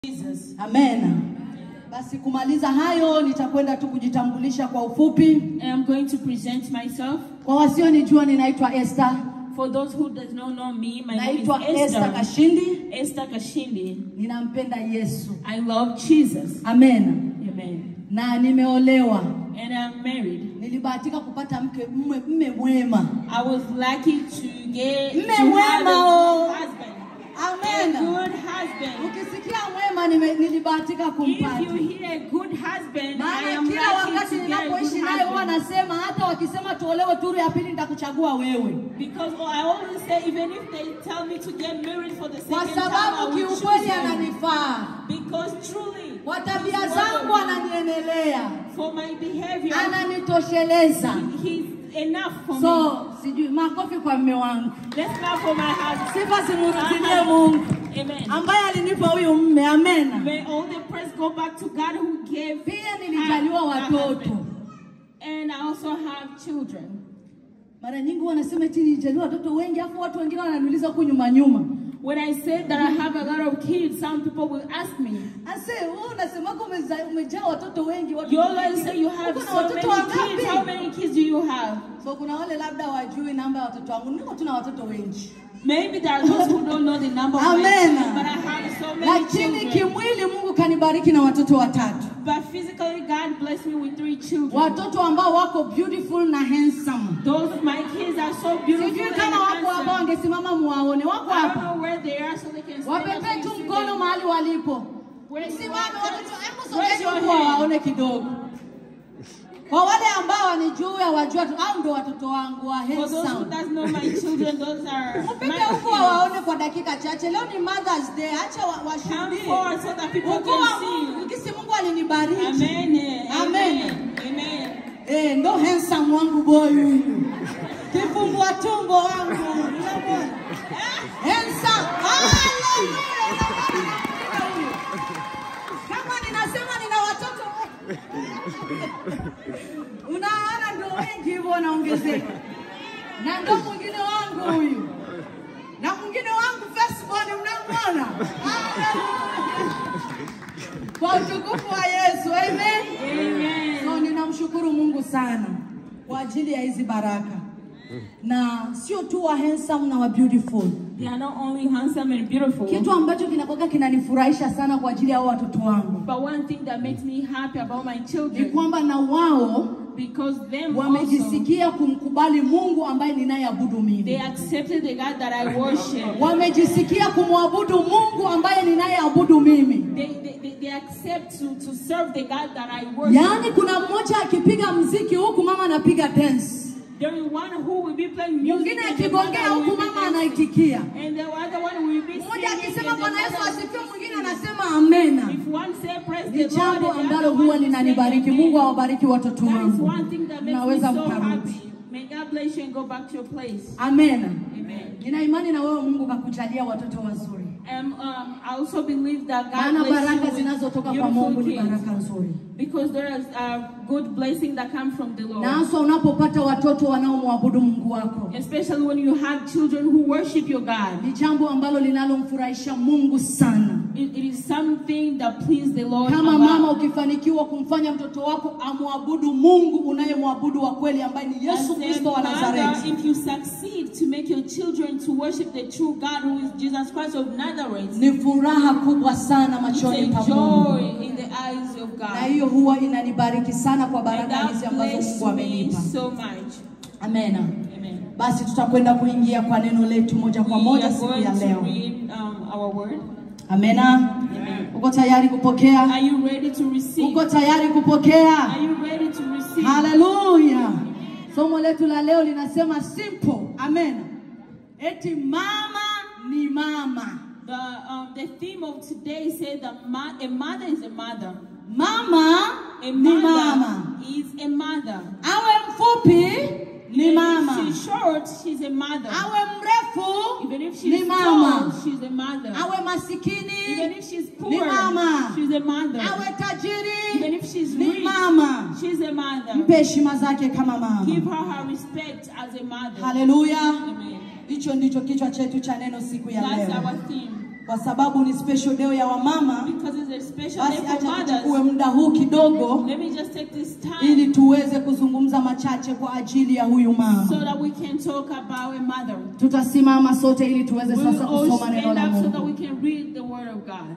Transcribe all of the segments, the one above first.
Jesus. Amen. Basi kumaliza hayo nitakwenda tu kujitambulisha kwa ufupi. I'm going to present myself. Kwa wasionijua ninaitwa Esther. For those who does not know me, my name is Esther Kashindi. Esther Kashindi. Ninampenda Yesu. I love Jesus. Amen. Amen. Na nimeolewa. And I'm married. Nilibahatika kupata mme mwema. I was lucky to get mme to have mwema. a husband. Amen. A good husband. Ukisikia mwema nilibahatika kumpata. If you hear a good husband, I am kila wakati lucky to get a good ninapoishi naye huwa husband. nasema hata wakisema tuolewe turu ya pili nitakuchagua wewe. Because I always say, even if they tell me to get married for the Kwa second time, I sababu will kiukweli choose him. ananifaa. Because truly, Kwa tabia zangu ananiendelea. for my behavior, Ananitosheleza. he's enough for me. So, sijui makofi kwa mume wangu. Let's clap for my husband. Sifa zimrudie Mungu. Amen. Ambaye alinipa huyu mume. Amen. May all the praise go back to God who gave Pia nilijaliwa watoto. and I also have children. Mara nyingi wanasema eti nilijaliwa watoto wengi afu watu wengine wananiuliza huko nyuma. When I said that I have a lot of kids, some people will ask me, Ase, wewe unasema umejaa watoto wengi. you always say you have so many kids. How many kids do you have? So kuna wale labda wajui namba ya watoto wangu. Niko tuna watoto wengi. Maybe there are those who don't know the number of my Amen. children, but I have so many Lakini children. kimwili Mungu kanibariki na watoto watatu. But physically, God blessed me with 3 children. Watoto ambao wako beautiful na handsome. Those my kids are so beautiful Sijui and kama wako ambao handsome. wangesimama muwaone. Wako I don't hapa. know where they are, so they can stand up Wapepe and tu see mkono them. mahali walipo. Where's Simame watoto, hebu Raise your sogeni kwa hand. waone kidogo. Kwa wale ambao wanijua wajua au ndo watoto wangu wa For those who handsome. does know my children, those are Mpeke my huko kids. waone kwa dakika chache. Leo ni Mother's Day. Acha Come washuhudie. forward so that people Ukua can see. Mungu, kisi Mungu alinibariki. Amen. Amen. Amen. Ndo handsome wangu boy huyu. Kifungua tumbo wangu. Unamwona? Handsome. Kama ninasema nina watoto. Unaona ndo wengi hivyo wanaongezeka. Na ndo mwingine wangu huyu. Na mwingine wangu firstborn unamwona? Kwa utukufu wa Yesu. Amen. Amen. So ninamshukuru Mungu sana kwa ajili ya hizi baraka. Na sio tu wa handsome na wa beautiful. They are not only handsome and beautiful. Kitu ambacho kinakoka kinanifurahisha sana kwa ajili ya hao watoto wangu. But one thing that makes me happy about my Ni children, kwamba na wao because them also, wamejisikia kumkubali Mungu ambaye ninayeabudu they mimi. accepted the God that I worship. Wamejisikia kumwabudu Mungu ambaye ninayeabudu mimi. They accept to serve the God that I worship. Yaani kuna mmoja akipiga mziki huku mama anapiga dance. There is one who will be playing music, Mwingine and the akigongea other will huku be mama dancing. anaitikia. And the other one will be Mmoja singing, akisema and the Bwana Yesu other asifiwe, will mwingine sing. anasema amena. If one say praise Ni the Lord, jambo and the ambalo other huwa one will linanibariki. say Mungu amen. awabariki watoto That is wangu. one thing that makes me Naweza so mkarudi. happy. May God bless you and go back to your place. Amena. Amen. Nina imani na wewe Mungu kakujalia watoto wazuri. I also believe that God Maana bless baraka you with zinazotoka kwa Mungu beautiful ni kids. baraka nzuri. Because there is a good blessing that comes from the Lord. Na hasa unapopata watoto wanaomwabudu Mungu wako. Especially when you have children who worship your God. Ni jambo ambalo linalomfurahisha Mungu sana. It is something that pleases the Lord. Kama mama ukifanikiwa kumfanya mtoto wako amwabudu Mungu unayemwabudu wa kweli ambaye ni Yesu Kristo wa Nazareti. If you succeed to make your children to worship the true God who is Jesus Christ of Nazareth, Ni furaha kubwa sana machoni pa it's a Mungu. joy in the eyes of Na God. hiyo huwa inanibariki sana kwa And baraka hizi that ambazo blessed Mungu me amenipa. so much. Amena. Amen. Basi tutakwenda kuingia kwa neno letu moja kwa We moja are siku going ya to leo. read our word. Amena. Amen. Uko tayari kupokea? Are you ready to receive? Uko tayari kupokea? Are you ready to receive? Haleluya. Somo letu la leo linasema simple. Amen. Eti mama ni mama. The theme of today says that a mother is a mother. Mama A ni mama. mother is a mother. Awe mfupi ni mama. If she's short, she's a mother. Awe mrefu Even if ni she's mama. tall, she's a mother. Awe masikini Even if she's poor, ni mama. she's a mother. Awe tajiri Even if she's ni rich, mama. she's a mother. Mpe heshima zake kama mama. Give her respect as a mother. Haleluya. Amen. Hicho ndicho kichwa chetu cha neno siku ya That's leo. our theme. Kwa sababu ni special day ya wamama, because it's a special day for mothers, tuchukue muda huu kidogo let me just take this time ili tuweze kuzungumza machache kwa ajili ya huyu mama. so that we can talk about a mother. Tutasimama sote ili tuweze We will sasa all kusoma neno stand la up so that Mungu. we can read the word of God.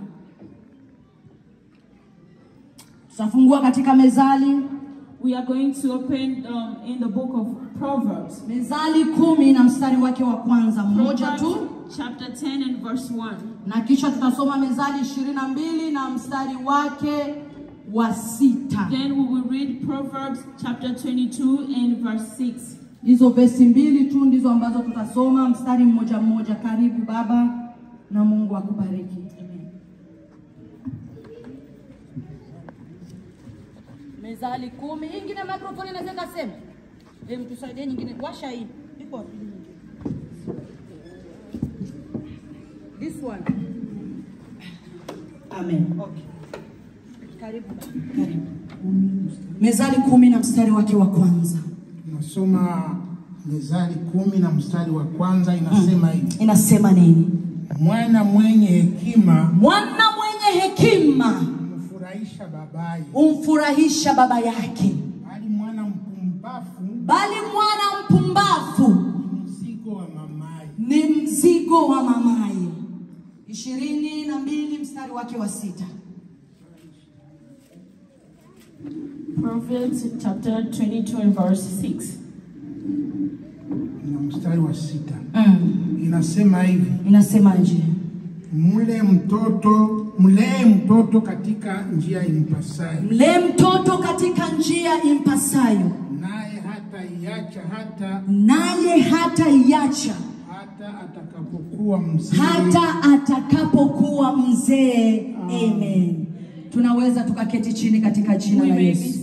Tutafungua katika Mezali. We are going to open in the book of Proverbs. Mezali 10 na mstari wake wa kwanza, mmoja tu. Proverbs chapter 10 and verse 1. Na kisha tutasoma Mezali 22 na mstari wake wa 6. Then we will read Proverbs chapter 22 and verse 6. Hizo vesi mbili tu ndizo ambazo tutasoma, mstari mmoja mmoja. Karibu baba na Mungu akubariki. Amen. Mezali 10. Ingine microphone inaweza kusema. Hebu tusaidie nyingine. Washa hii. Iko wapi nyingine? This one. Amen. Okay. Karibu. Karibu. Mezali 10 na mstari wake wa kwanza. Nasoma Mezali 10 na mstari wa kwanza, inasema hivi. Inasema nini? Mwana mwenye hekima umfurahisha baba yake. Bali mwana mpumbavu ni mzigo wa mamaye. 22 mstari wake wa 6. Proverbs chapter 22 and verse 6. Na mstari wa 6. Inasema hivi. Inasemaje? Mlee mtoto katika njia impasayo. Mlee mtoto katika njia impasayo. Naye hata iacha hata atakapokuwa mzee. Amen. Tunaweza tukaketi chini katika jina la Yesu.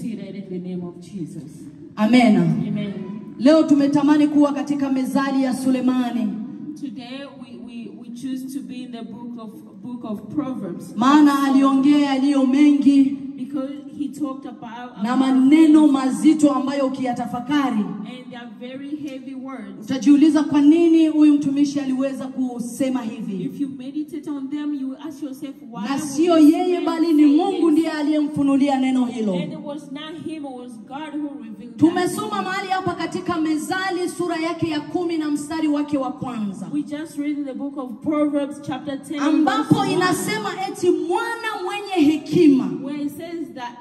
Amen. Amen. Leo tumetamani kuwa katika mezali ya Sulemani. Today we choose to be in the book of Proverbs. Maana aliongea yaliyo mengi, because he talked about na maneno mazito ambayo ukiyatafakari, and they are very heavy words. Utajiuliza kwa nini huyu mtumishi aliweza kusema hivi. If you meditate on them, you ask yourself why. Na sio yeye bali ni Mungu ndiye aliyemfunulia neno hilo. And it was not him, it was God who revealed. Tumesoma mahali hapa katika Mezali sura yake ya 10 na mstari wake wa kwanza. We just read in the book of Proverbs chapter 10 ambapo inasema eti mwana mwenye hekima, where it says that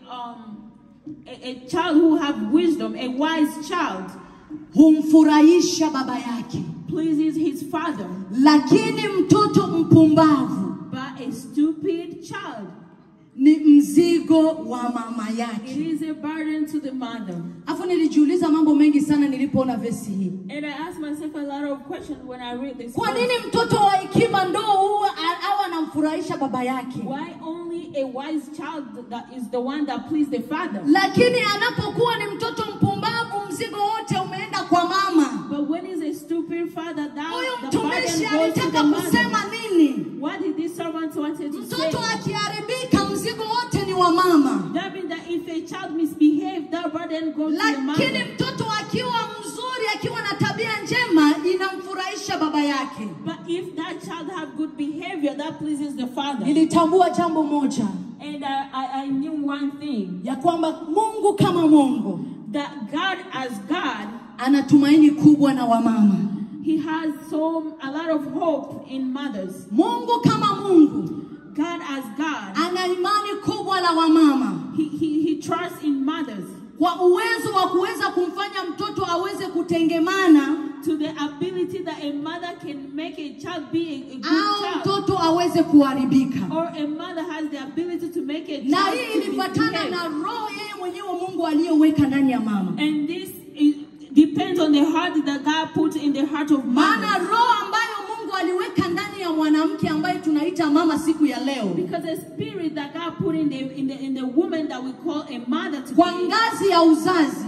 a child who have wisdom, a wise child, humfurahisha baba yake, pleases his father. Lakini mtoto mpumbavu, but a stupid child, ni mzigo wa mama yake. It is a burden to the mother. Afu nilijiuliza mambo mengi sana nilipoona verse hii. And I asked myself a lot of questions when I read this. Kwa nini mtoto wa hekima ndo huwa anamfurahisha baba yake? Why only a wise child that is the one that pleases the father? Lakini anapokuwa ni mtoto mpumbavu, mzigo wote umeenda kwa mama. But when is a stupid father, that the burden goes to the alitaka kusema nini? What did this servant wanted to say? Mtoto akiharibika, mzigo wote ni wa mama. That means that if a child misbehaves, that burden goes to the mother. Lakini mtoto akiwa mzuri, akiwa na tabia njema, inamfurahisha baba yake. But if that child have good behavior, that pleases the father. Nilitambua jambo moja. And I knew one thing. Ya kwamba Mungu kama Mungu, that God as God, ana tumaini kubwa na wamama. He has a lot of hope in mothers. Mungu kama Mungu, God as God, ana imani kubwa la wamama. He trusts in mothers. Kwa uwezo wa kuweza kumfanya mtoto aweze kutengemana, to the ability that a mother can make a child be a good child. Mtoto aweze kuharibika. Or a mother has the ability to make a child. Na hii ilifuatana na roho yeye mwenyewe Mungu aliyoweka ndani ya mama. And this depends on the heart that God put in the heart of mother. Maana roho ambayo Mungu aliweka ndani ya mwanamke ambaye tunaita mama siku ya leo, because the spirit that God put in the woman that we call a mother today, kwa ngazi ya uzazi,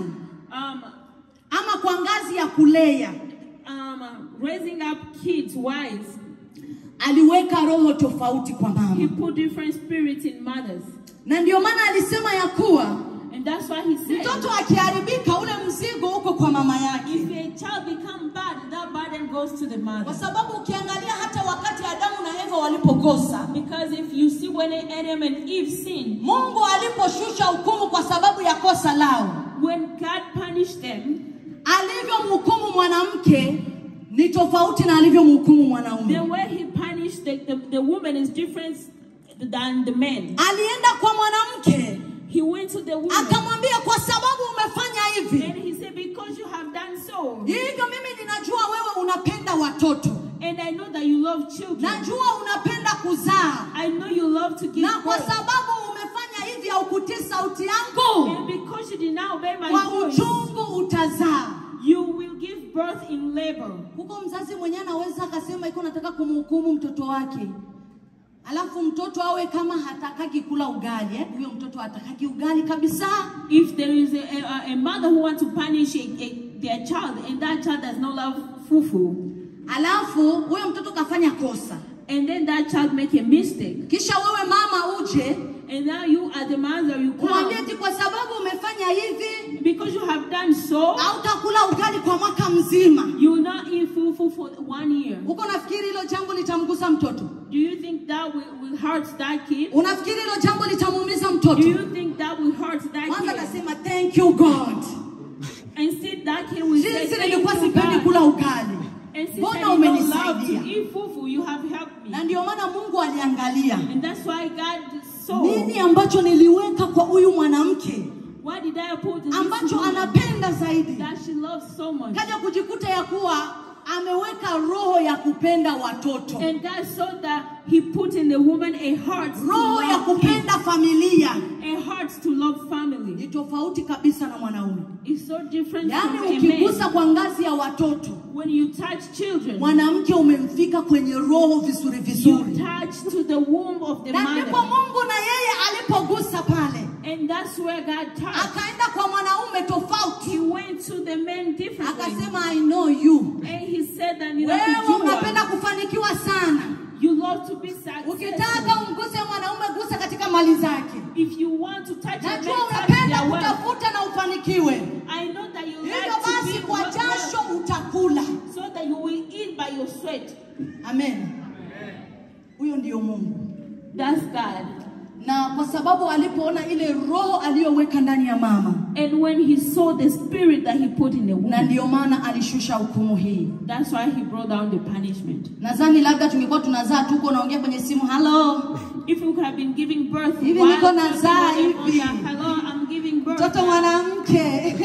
ama kwa ngazi ya kulea, raising up kids wise, aliweka roho tofauti kwa mama. He put different spirits in mothers. Na ndio maana alisema ya kuwa, and And that's why he said, mtoto akiharibika ule mzigo uko kwa mama yake. if a child become bad, that burden goes to the mother. Kwa sababu ukiangalia hata wakati Adamu na Eva walipokosa, Because if you see when Adam and Eve sinned, Mungu aliposhusha hukumu kwa sababu ya kosa lao, when God punished them, alivyomhukumu mwanamke ni tofauti na alivyomhukumu mwanaume. the way he punished the woman is different than the men. Alienda kwa mwanamke, He went to the woman akamwambia kwa sababu umefanya hivi, and he said, because you have done so, hivyo mimi ninajua wewe unapenda watoto, and I know that you love children, najua unapenda kuzaa, I know you love to give na kwa birth, sababu umefanya hivi haukutii sauti yangu, and because you did not obey my kwa voice, uchungu utazaa. you will give birth in labor. Huko mzazi mwenyewe anaweza akasema iko nataka kumhukumu mtoto wake, alafu mtoto awe kama hatakaki kula ugali, huyo mtoto hatakaki ugali kabisa. If there is a mother who wants to punish their child, and that child does not love fufu, Alafu huyo mtoto kafanya kosa, and then that child make a mistake, kisha wewe mama uje and now you are the mother, you umwambie come, eti kwa sababu umefanya hivi because you have done so, hautakula ugali kwa mwaka mzima. you will not eat fufu for 1 year. Uko nafikiri hilo jambo litamgusa mtoto? Do you think that will hurt that kid? Unafikiri hilo jambo litamuumiza Do mtoto? you think that will hurt that Kwanza kid? atasema thank you God, Instead, that kid will say, jinsi thank nilikuwa you, sipendi God. kula ugali, And since mbona I don't love to umenisaidia? eat fufu, you have helped me. Na ndio maana Mungu aliangalia And that's why God saw, nini ambacho niliweka kwa huyu mwanamke what did I put in this ambacho woman anapenda zaidi, that she loves so much? kaja kujikuta ya kuwa ameweka roho ya kupenda watoto, And God saw that he put in the woman a heart to roho ya love kids, kupenda familia. a heart to love family. Ni tofauti kabisa na mwanaume. It's so different Yaani from a ukigusa man. kwa ngazi ya watoto, When you touch children, mwanamke umemfika kwenye roho vizuri you vizuri. touch to the womb of the Na ndipo mother. Mungu na yeye alipogusa pale, And that's where God touched. akaenda kwa mwanaume He tofauti, went to the men differently. akasema I know you. And he said that you Wewe unapenda kufanikiwa sana. love to be successful. Ukitaka umguse mwanaume, gusa katika mali zake. If you want to touch a man, Najua touch unapenda their wealth. kutafuta na ufanikiwe. I know that you Hivyo like to basi be kwa jasho utakula. so that you will eat by your sweat. Amen. Huyo ndio Mungu. That's God. Na kwa sababu alipoona ile roho aliyoweka ndani ya mama, And when he saw the spirit that he put in the na womb, ndio maana alishusha hukumu hii. that's why he brought down the punishment. Nadhani labda tungekuwa tunazaa tuko naongea kwenye simu, hello, If you could have been giving birth, hivi while niko nazaa talking on hivi, that, hello, I'm giving birth. mtoto mwanamke,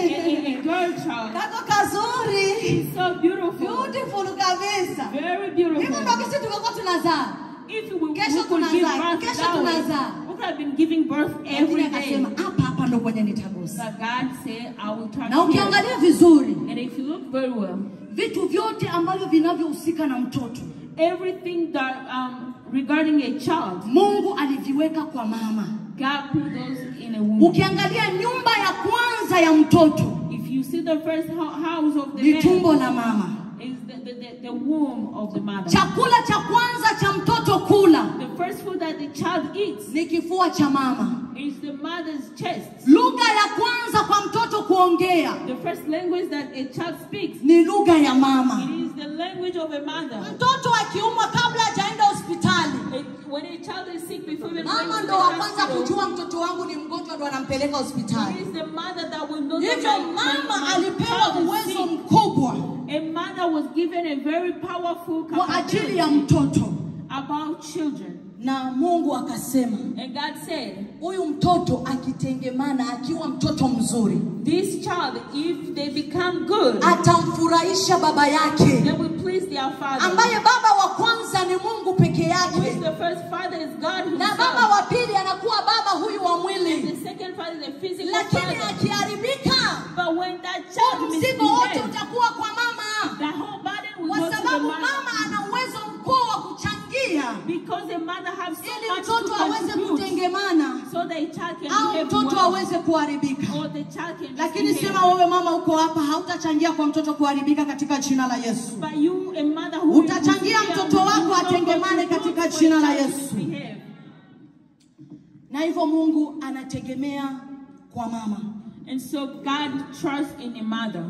A girl child. kako kazuri, It's so beautiful. beautiful kabisa. Very Hivyo beautiful. ndio kisi tungekuwa tunazaa. If we Kesho could give tunazaa, birth kesho that way, tunazaa. we could have been giving birth Lakini every day. akasema hapa hapa ndo kwenye nitagusa. But God said, I will touch Na you. ukiangalia vizuri, And if you look very well, vitu vyote ambavyo vinavyohusika na mtoto, everything that regarding a child, Mungu aliviweka kwa mama. God put those in a womb. Ukiangalia nyumba ya kwanza ya mtoto If you see the first house of the ni man, tumbo la mama. is the womb of the mother. Chakula cha kwanza cha mtoto kula The first food that the child eats ni kifua cha mama. is the mother's chest. Lugha ya kwanza kwa mtoto kuongea The first language that a child speaks, ni lugha ya mama. it is the language of a mother. Mtoto akiumwa kabla hajaenda hospitali, When a child is sick, before even mama going to ndo the wa kwanza hospital, kujua mtoto wangu ni mgonjwa, ndo anampeleka it hospitali. is the mother that will know Hivyo that mama my alipewa child is uwezo sick. mkubwa A mother was given a very powerful kwa ajili capability ya mtoto, about children. na Mungu akasema And God said, huyu mtoto akitengemana, akiwa mtoto mzuri, this child, if they become good, atamfurahisha baba yake, they will please their father. ambaye baba wa kwanza ni Mungu peke Who is yake, the first father is God na baba himself. wa pili anakuwa baba huyu wa mwili. The second father is the physical Lakini father. akiharibika, But when that child mzigo wote misbehaves, utakuwa kwa mama, the whole burden will kwa go to the sababu mother. mama ana uwezo mkuu wa kuchangia Because the mother has so ili much to mtoto aweze contribute, kutengemana so the child can au behave mtoto well, aweze kuharibika. or the child can Lakini misbehave. sema wewe mama uko hapa, hautachangia kwa mtoto kuharibika katika jina la Yesu. But you, a mother who Utachangia mtoto wako atengemane katika jina la Yesu. misbehave. Na hivyo Mungu anategemea kwa mama. And so God trusts in a mother.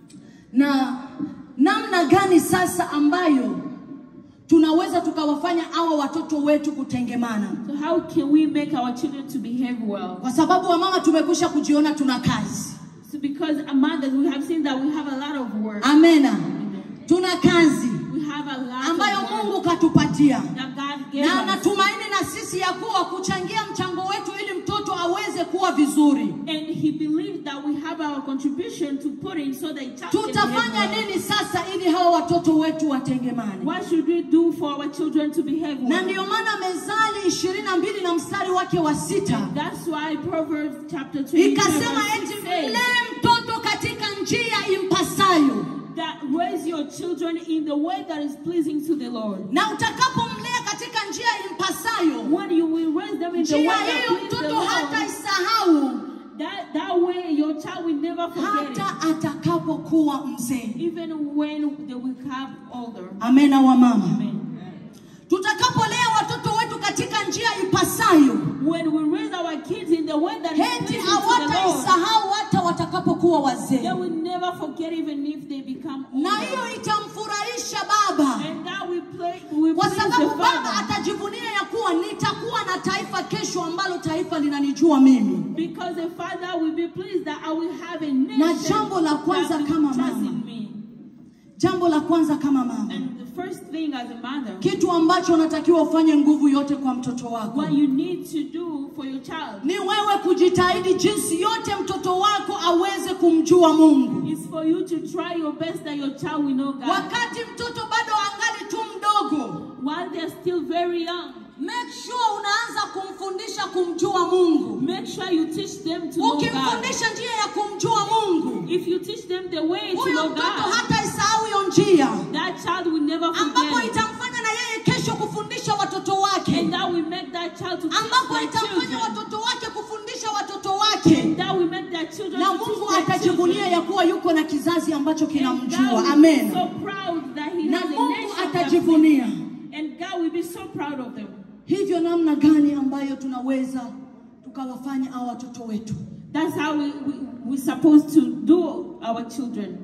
Na namna gani sasa ambayo tunaweza tukawafanya hawa watoto wetu kutengemana? So how can we make our children to behave well? Kwa sababu wa mama tumekwisha kujiona tuna kazi. So because a mother, we have seen that we have a lot of work. Amena. Tuna kazi We have a lot ambayo of work Mungu katupatia. that God gave Na us. natumaini na sisi ya kuwa kuchangia mchango wetu ili mtoto aweze kuwa vizuri. And he believed that we have our contribution to put in so that child can Tutafanya behave well. nini sasa ili hawa watoto wetu watengemane? What should we do for our children to behave Na well? ndio maana Mezali 22 na mstari wake wa 6 That's why Proverbs chapter 20 ikasema eti mlee mtoto katika njia impasayo. that raise your children in the way that is pleasing to the Lord. Na utakapomlea katika njia impasayo, When you will raise them in the way njia that hiyo pleases the mtoto Lord, hata isahau that way your child will never forget it, hata atakapokuwa mzee. even when they will have older. Amena wa mama. Amen. Tutakapolea watoto wetu katika njia ipasayo, When we raise our kids in the way that is heti pleasing to the Lord, hawataisahau hata watakapokuwa wazee. they will never forget even if they become Na older. hiyo itamfurahisha baba. And that we Kwa please the sababu baba Father. atajivunia ya kuwa nitakuwa na taifa kesho ambalo taifa linanijua mimi. Because the Father will be pleased that I will have a nation Na jambo la kwanza that will kama trust mama. in me. Jambo la kwanza kama mama, And the first thing as a mother, kitu ambacho unatakiwa ufanye nguvu yote kwa mtoto wako, what you need to do for your child ni wewe kujitahidi jinsi yote mtoto wako aweze kumjua Mungu. is for you to try your best that your child will know God. Wakati mtoto bado angali tu mdogo, While they're still very young, make sure unaanza kumfundisha kumjua Mungu. make sure you teach them to know God. Ukimfundisha njia ya kumjua Mungu, If you teach them the way to huyo know mtoto God, hata isahau hiyo njia, that child will never ambapo forget it. itamfanya na yeye kesho kufundisha watoto wake, And that will make that child to teach ambapo their itamfanya children. watoto wake kufundisha watoto wake. And that will make their children Na to teach Mungu their atajivunia children. ya kuwa yuko na kizazi ambacho And God kinamjua. will be Amen. so proud that he Na has a Mungu nation that atajivunia. and God will be so proud of them. Hivyo namna gani ambayo tunaweza tukawafanya hao watoto wetu? That's how we're supposed to do our children.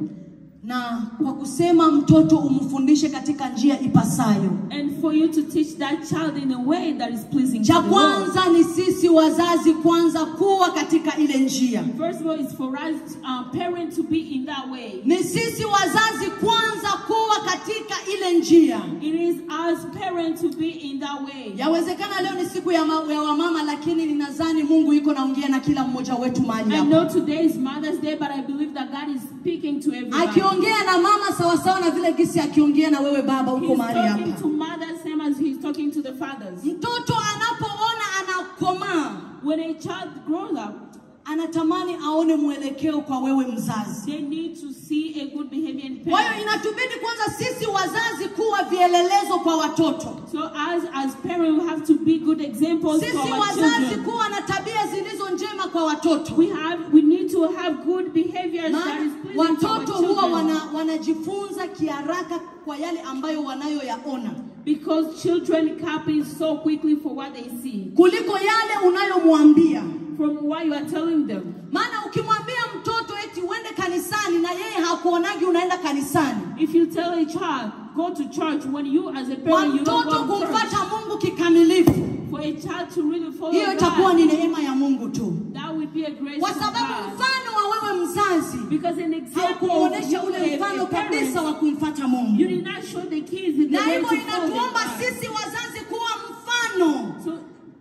Na kwa kusema mtoto umfundishe katika njia ipasayo. And for you to teach that child in a way that is pleasing to Cha the Lord. kwanza ni sisi wazazi kwanza kuwa katika ile njia. First of all, it's for us parents to be in that way. Ni sisi wazazi kwanza kuwa katika ile njia. It is us parents to be in that way. Yawezekana leo ni siku ya wamama, lakini ninadhani Mungu yuko naongea na kila mmoja wetu mahali I hapa. know today is Mother's Day, but I believe that God is speaking to everyone. Akiongea na mama sawa sawa na vile gisi akiongea na wewe baba uko He's mahali talking hapa. to mothers same as he's talking to the fathers. Mtoto anapoona anakomaa, When a child grows up, anatamani aone mwelekeo kwa wewe mzazi. they need to see a good behavior in Kwa hiyo parents. inatubidi kwanza sisi wazazi kuwa vielelezo kwa watoto. So as parents, we have to be good examples for Sisi our wazazi children. kuwa na tabia zilizo njema kwa watoto. We need to have good behaviors that is Maana pleasing to our watoto huwa children. wanajifunza kiharaka kwa yale ambayo wanayoyaona, Because children copy so quickly for what they see kuliko yale unayomwambia. from what you are telling them. Maana ukimwambia mtoto eti uende kanisani na yeye hakuonagi unaenda kanisani, If you tell a child, go to church, when you as a kwa parent, you don't mtoto go to church. kumfuata Mungu kikamilifu, For a child to really follow hiyo itakuwa God, ni neema ya Mungu tu. that would be a grace Kwa of sababu God. mfano wa wewe mzazi Because an example of haukuonesha you, ule mfano a parent, kabisa wa kumfuata you Mungu. did not show the kids the Na way hivyo to follow inatuomba God. sisi wazazi kuwa mfano, So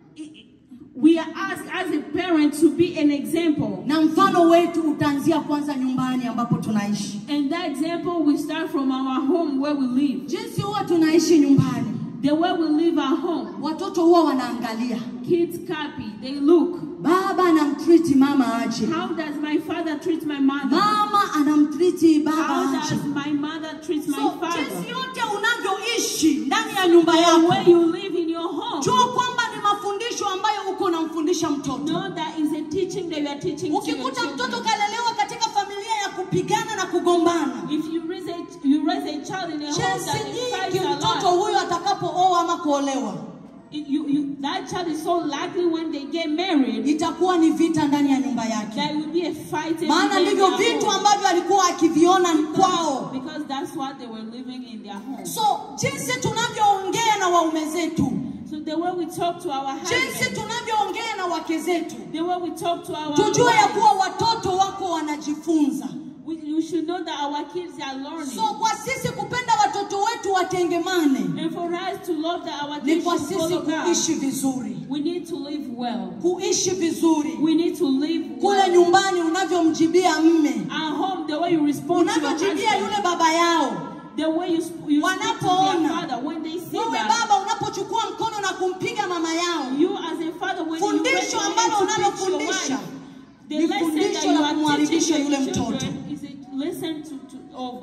we are asked as a parent to be an example. na mfano wetu utaanzia kwanza nyumbani ambapo tunaishi. And that example will start from our home where we live. Jinsi huwa tunaishi nyumbani, The way we live our home. watoto huwa wanaangalia Kids copy. They look. baba anamtriti mama aje, How does my father treat my mother? mama anamtriti baba How aje. does my mother treat my So father? jinsi yote unavyoishi ndani ya nyumba The yako, way you live in your home. jua kwamba ni mafundisho ambayo uko unamfundisha mtoto. No, that is a teaching that you are teaching to your Ukikuta mtoto children. kalelewa katika familia ya kupigana na kugombana, If you raise a child in a home jinsi that nyingi fights a mtoto lot, huyo atakapooa ama kuolewa, that child is so likely when they get married, itakuwa ni vita ndani ya nyumba yake. there will be a fight. Maana ndivyo vitu ambavyo alikuwa akiviona kwao. Because that's what they were living in their home. So jinsi tunavyoongea na waume zetu, so the way we talk to our husbands, jinsi tunavyoongea na wake zetu, the way we talk to our tujue ya kuwa watoto wako wanajifunza. You should know that our kids are learning. So kwa sisi kupenda watoto wetu watengemane, and for us to love that our ni kids kwa should sisi follow kuishi God, vizuri. we need to live well. Kuishi vizuri. We need to live Kule well. nyumbani unavyomjibia mme, At home, the way you respond to your unavyojibia husband, yule baba yao, the way you speak to their father, when they see wewe that, baba unapochukua mkono na kumpiga mama yao, you as a father, when you fundisho raise your ambalo hand to teach your unalofundisha wife, the ni lesson that fundisho you la are kumharibisha teaching yule your mtoto. children is a lesson of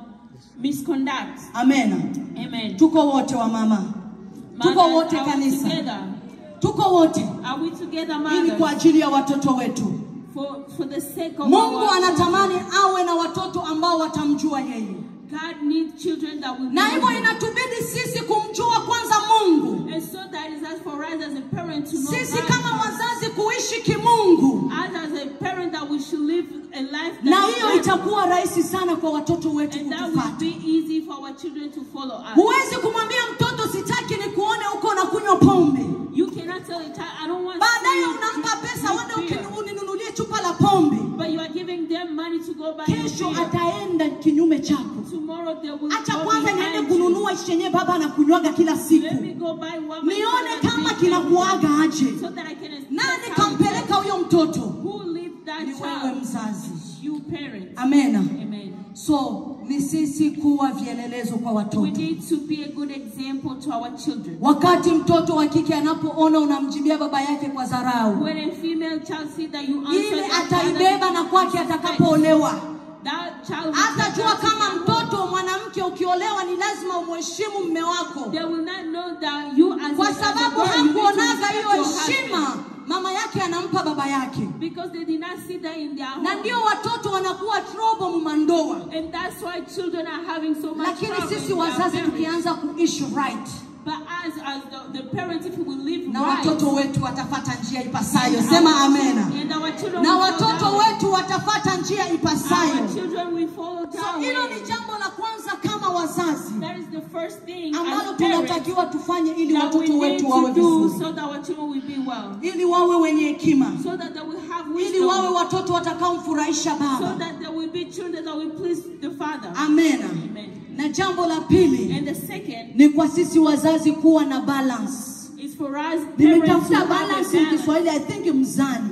misconduct. Amena. Amen. Tuko wote wa mama, tuko Mothers, wote are we kanisa, together? tuko wote Are we together, ili kwa mothers? ajili ya watoto wetu. For the sake of Mungu our anatamani children. awe na watoto ambao watamjua yeye. God needs children that will Na know hivyo Him. inatubidi sisi kumjua kwanza Mungu. And so that is as for us as a parent to know Sisi God. kama wazazi kuishi kimungu. As a parent that we should live a life that Na is hiyo godly. itakuwa rahisi sana kwa watoto wetu And that will kutufuata. be easy for our children to follow us. Huwezi kumwambia mtoto sitaki nikuone uko unakunywa pombe. You cannot tell a child, I don't want Baadaye to unampa pesa drink wende beer. uninunulie chupa la pombe. But you are giving them money to go buy Kesho beer. ataenda kinyume chako. Tomorrow they will Acha go kwanza niende behind you. kununua chenye baba anakunywaga kila siku. Let me go buy what my Nione father kama did kinakuaga aje. so that I can Nani test how it kampeleka huyo mtoto? is. Who lived that Ni wewe child? mzazi. You parents. Amena. Amen. So ni sisi kuwa vielelezo kwa We watoto. need to be a good example to our children. Wakati mtoto wa kike anapoona unamjibia baba yake kwa dharau, When a female child sees that you answer ile that ataibeba na kwake atakapoolewa. that child will Atajua take kama that mtoto mwanamke ukiolewa ni lazima umheshimu mme wako. they will not know that you as Kwa a sababu girl, you need to hakuonaga respect hiyo your husband. heshima mama yake anampa baba yake. Because they did not see that in their home. Na ndio watoto wanakuwa trouble mandoa. And that's why children are having so much Lakini trouble sisi in wazazi their marriage. tukianza kuishi right, But as the parents, if we will live na right, watoto wetu watafata njia ipasayo. Sema amena. and our children Na will follow watoto down. wetu watafata njia ipasayo. Our children will follow So down. hilo ni jambo la kwanza kama wazazi That is the first thing ambalo as parents tunatakiwa tufanye ili that we watoto need wetu wawe to do vizuri, so that our children will be well. ili wawe wenye hekima, So that they will have ili wawe wisdom. watoto watakaomfurahisha So baba. that there will be children that will please the Father. Amena. Amen. Na jambo la pili And the second ni kwa sisi wazazi kuwa na balance. is for us parents to Nimetafuta have a balance in balance. Kiswahili, I think mzani.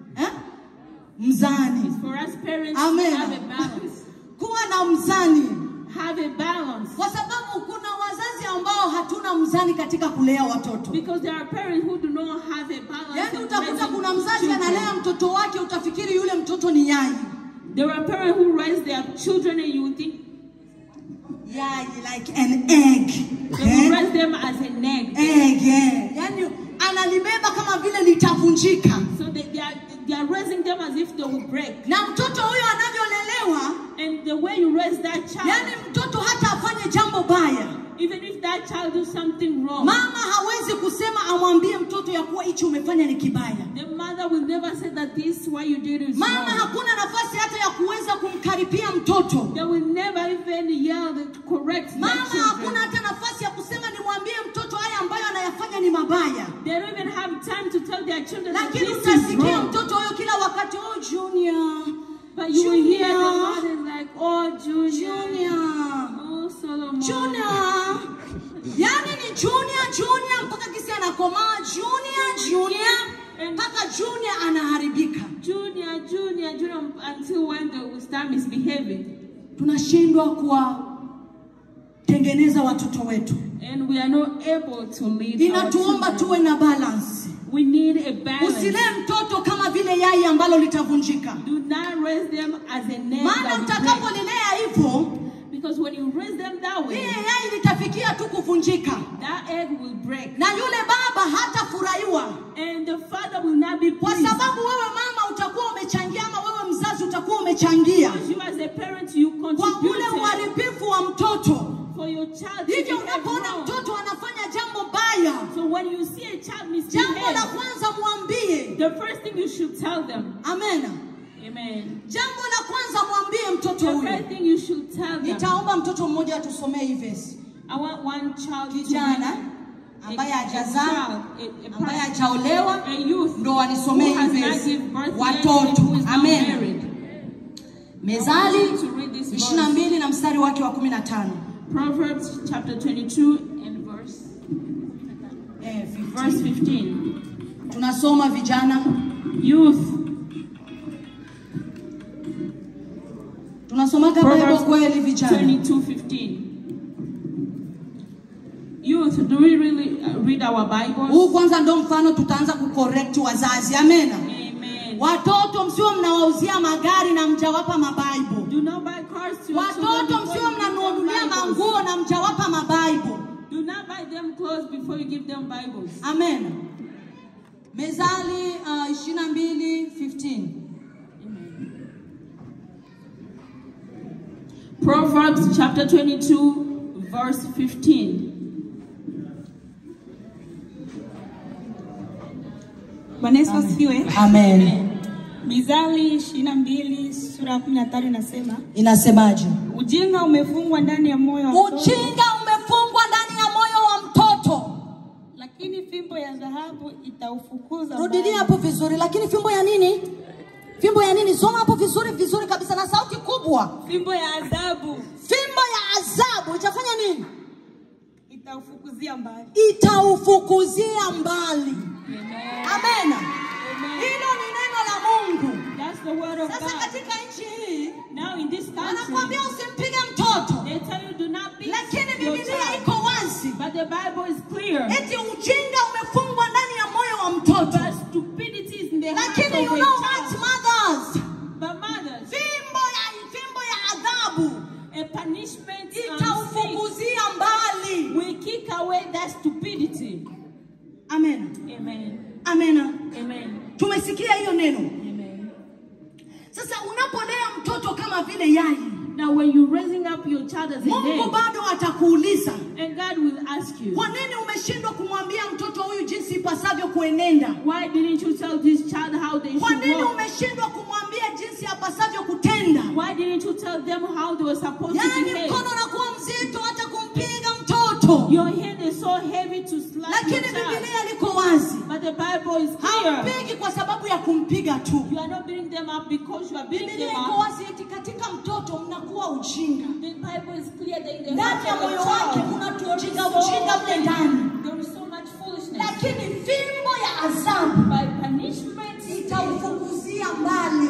Mzani. It's for us parents Amen. to have a balance. Kuwa na mzani. Have a balance. Kwa sababu kuna wazazi ambao hatuna mzani katika kulea watoto. Because there are parents who do not have a balance. Yaani in utakuta raising kuna mzazi children. analea mtoto wake utafikiri yule mtoto ni yai. There are parents who raise their children and you would think Yai like an egg. they will raise them as an egg. Egg, yeah. Yaani analibeba kama vile litavunjika. So they are raising them as if they will break. Na mtoto huyo anavyolelewa, And the way you raise that child, yaani mtoto hata afanye jambo baya, even if that child do something wrong, mama hawezi kusema amwambie mtoto ya kuwa hicho umefanya ni kibaya. the mother will never say that this what you did is Mama wrong. hakuna nafasi hata ya kuweza kumkaripia mtoto. They will never even yell to correct their Mama hakuna children. hata nafasi ya kusema nimwambie mtoto haya ambayo anayafanya ni mabaya. They don't even have time to tell their children that Lakini this is utasikia wrong. mtoto huyo kila wakati, oh Junior, But you will hear the Junior, mother is like, oh Junior, Junior, oh Solomon. Junior. Yaani ni Junior mpaka kisi anakomaa Junior mpaka Junior anaharibika. Junior until when they will start misbehaving. Tunashindwa kuwatengeneza watoto wetu. And we are not able to lead our Inatuomba children. tuwe na balance. We need a balance. Usilee mtoto kama vile yai ambalo litavunjika. Do not raise them as a egg Maana that will break. utakapolilea hivyo, Because when you raise them that way, ile yai litafikia tu kuvunjika. that egg will break. Na yule baba hatafurahiwa. And the father will not be Kwa pleased. sababu wewe mama utakuwa umechangia, ama wewe mzazi utakuwa umechangia Because you as a parent, you kwa ule contributed uharibifu wa mtoto. for your child to Hivyo behave unapoona wrong. mtoto anafanya jambo baya, vibaya, So when you see a child jambo la misbehave, kwanza mwambie. the first thing you should tell them. Amen. Amen. Jambo la kwanza mwambie mtoto The huyu. first thing you should tell them. Nitaomba mtoto mmoja atusomee hii verse. I want one child to Kijana be ambaye a hajazaa, child, ambaye hajaolewa, a youth ndo anisomee who hii has not verse. given birth yet, Watoto. who is not Amen. married. Mezali I want you to read this verse. 22 na mstari wake wa 15. Proverbs chapter 22 and verse 15. Tunasoma vijana. Youth. Tunasoma Biblia kweli vijana. 22:15. Youth, do we really read our Bibles? Huu kwanza ndo mfano tutaanza kucorrect wazazi. Amen. Amen. Watoto msio mnawauzia magari na mjawapa mabible. Do not buy cars to your children Watoto before msio you give them mnanunulia Bibles. manguo na mjawapa mabible. Do not buy them clothes before you give them Bibles. Amen. Mezali 22:15. Proverbs chapter 22 verse 15. Bwana Yesu asifiwe. Amen. Mithali 22 sura ya 15 inasema, Inasemaje? ujinga umefungwa ndani ya moyo wa mtoto, Ujinga umefungwa ndani ya moyo wa mtoto. lakini fimbo ya dhahabu itaufukuza. Rudilia hapo vizuri, lakini fimbo ya nini? Fimbo ya nini? Soma hapo vizuri kabisa na sauti kubwa. Fimbo ya adhabu Fimbo ya adhabu itafanya nini? itaufukuzia mbali. Itaufukuzia mbali. Amen. Hilo ni neno la Mungu. That's the word of Sasa God. katika nchi hii Now in this country, wanakuambia usimpige mtoto. they tell you do not beat Lakini your Biblia child. iko wazi. But the Bible is clear. Eti ujinga umefungwa ndani ya moyo wa mtoto. But stupidity is in the heart Lakini of you a know what, child. mothers? But mothers, Fimbo ya adhabu a punishment itaufukuzia mbali. will kick away that stupidity. Amen. Amen. Amen. Amen. Tumesikia hiyo neno. Amen. Sasa unapolea mtoto kama vile yai, Now when you're raising up your child as a Mungu day, bado atakuuliza, and God will ask you, kwa nini umeshindwa kumwambia mtoto huyu jinsi ipasavyo kuenenda? why didn't you tell this child how they Kwa should nini walk? umeshindwa kumwambia jinsi apasavyo kutenda? Why didn't you tell them how they were supposed to Yaani behave? mkono unakuwa mzito hata kumpiga mtoto. Your hand is so heavy to slap your Lakini child. Biblia liko wazi. But the Bible is clear. Haupigi kwa sababu ya kumpiga tu. You are not beating them up because you are beating Biblia them iko up. wazi eti katika mtoto mnakuwa ujinga. The Bible is clear that in the Ndani ya heart of moyo a wake child, kuna there is ujinga mle ndani. there is so much foolishness. Lakini fimbo ya adhabu By punishment, itaufukuzia mbali.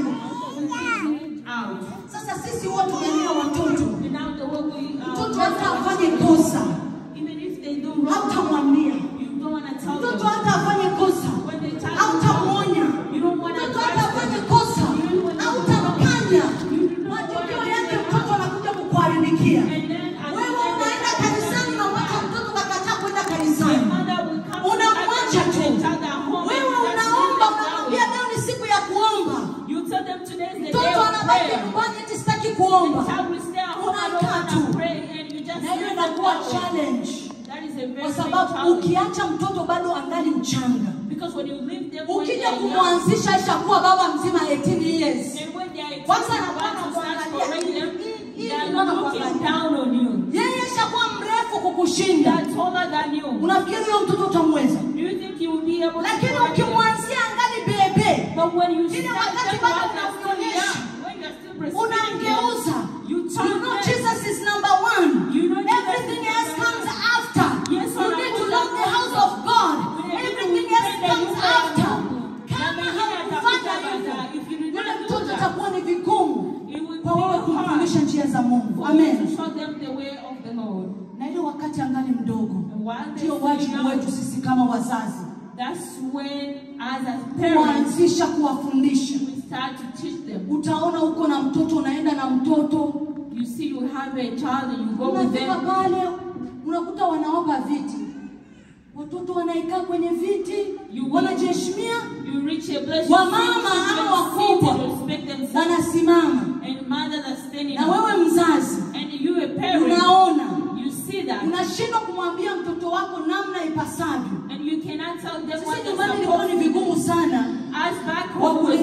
out. Sasa sisi wote tunalea watoto. And now the way we Mtoto hata afanye kosa, even if they do wrong, hautamwambia. you don't want to tell Mtoto them. hata afanye kosa, When they tell hautamuonya. you don't want to Mtoto hata afanye kosa, hautamkanya. Matokeo yake mtoto anakuja kukuharibikia. Wewe unaenda kanisani na mwacha mtoto kakataa kwenda kanisani. Unamwacha tu. Wewe unaomba, unamwambia leo ni siku ya kuomba. You tell them today is the day Mtoto of anabaki prayer. nyumbani eti sitaki kuomba. The child will stay at home and don't want to pray, and you just Na hiyo let them inakuwa go. challenge. That is a very Kwa big sababu challenge. ukiacha mtoto bado angali mchanga. Because when you leave them when Ukija they are young, kumwanzisha ishakuwa baba mzima 18 years. and when they are Kwanza excited anakuwa about to start anakuangalia correct them, hii they are ndio looking anakuangalia. down on you. Yeye ishakuwa mrefu They kukushinda. are taller than you. Unafikiri huyo mtoto utamweza? Do you think you will be able to Lakini correct them? ukimwanzia angali bebe, But when you Ile start wakati them bado while they're still unaonyesha, young, when you're still breastfeeding them, unamgeuza. you You turn know them. Jesus is number one. You know Jesus Everything is else number comes one. after. Yes, You need to love the house of God. Everything else comes after. Kama haukufanya hivyo, yule mtoto atakuwa ni vigumu kwa wewe kumfundisha njia za Mungu. Amen. To show them the way of the Lord. Na ile wakati angali mdogo, And while they're ndio still wajibu young, wetu sisi kama wazazi that's when, as parents, kuanzisha kuwafundisha. we start to teach them. Utaona uko na mtoto, unaenda na mtoto, You see, you have a child and you go with unafika them. pale unakuta wanaomba viti, watoto wanaikaa kwenye viti, You wanajiheshimia, You reach a place wamama ama wakubwa respect themselves, wanasimama. and mothers are standing Na up. wewe mzazi And you, a parent, unaona, you see that. unashindwa kumwambia mtoto wako namna ipasavyo.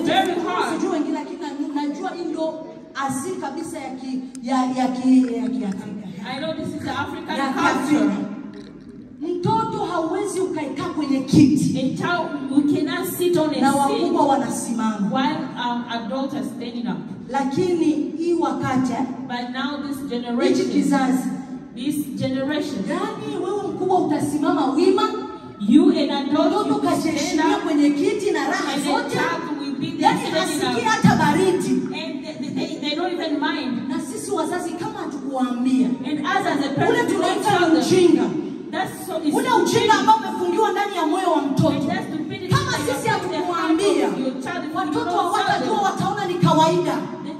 very hard. Sijui wengine lakini najua hii ndio asili kabisa ya Kiafrika. I know this is the African culture. Mtoto hauwezi ukaikaa kwenye kiti. A child, we cannot sit on a Na seat wakubwa wanasimama. while adults are standing up. Lakini hii wakati But now this hichi generation, kizazi, yani wewe mkubwa utasimama wima, you an adult, mtoto you stand kajiheshimia up, kwenye kiti na raha and the zote. child will be there Yani standing hasikia up. hata baridi. And they don't even mind. Na sisi wazazi kama hatukuwaambia, And us as a ule parent, we don't tunaita tell ni them. ujinga. That's so it's Ule ujinga ambao umefungiwa ndani ya moyo wa mtoto. Kama sisi hatukuwaambia, watoto hawatajua, wataona ni kawaida.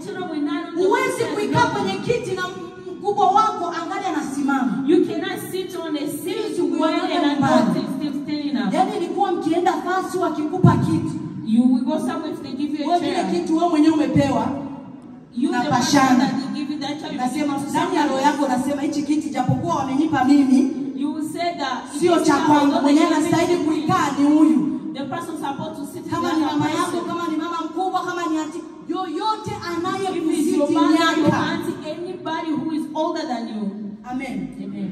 Huwezi kuikaa kwenye kiti na mkubwa wako angali anasimama. You cannot sit on a seat while an adult is still standing up. Yani ilikuwa mkienda fasi wakikupa kiti, You will go somewhere if they give you a wewe kile chair. kitu wewe mwenyewe umepewa. You Na the person pashana. that they give you that chair. Nasema ndani ya roho yako nasema hichi kiti japokuwa wamenipa mimi, You will say that sio cha kwangu, mwenyewe anastahili kuikaa ni huyu. the person supposed to sit Kama with ni that mama yako, person. kama ni mama mkubwa, kama ni auntie, yoyote If it's your anayekuzidi mother, your miaka. auntie, anybody who is older than you. Amen. Amen.